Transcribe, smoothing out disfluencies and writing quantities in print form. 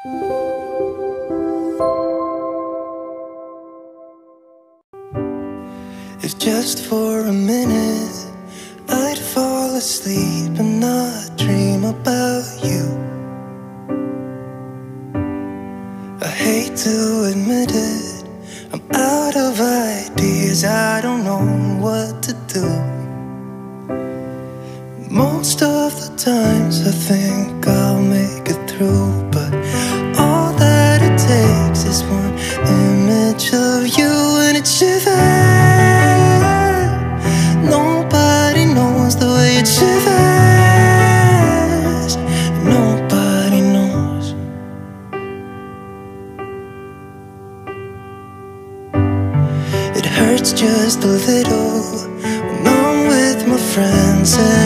If just for a minute I'd fall asleep and not dream about you. I hate to admit it, I'm out of ideas, I don't know what to do. Most of the times I think I'll make it through, but all that it takes is one image of you and it shivers. Nobody knows the way it shivers. Nobody knows. It hurts just a little when I'm with my friends and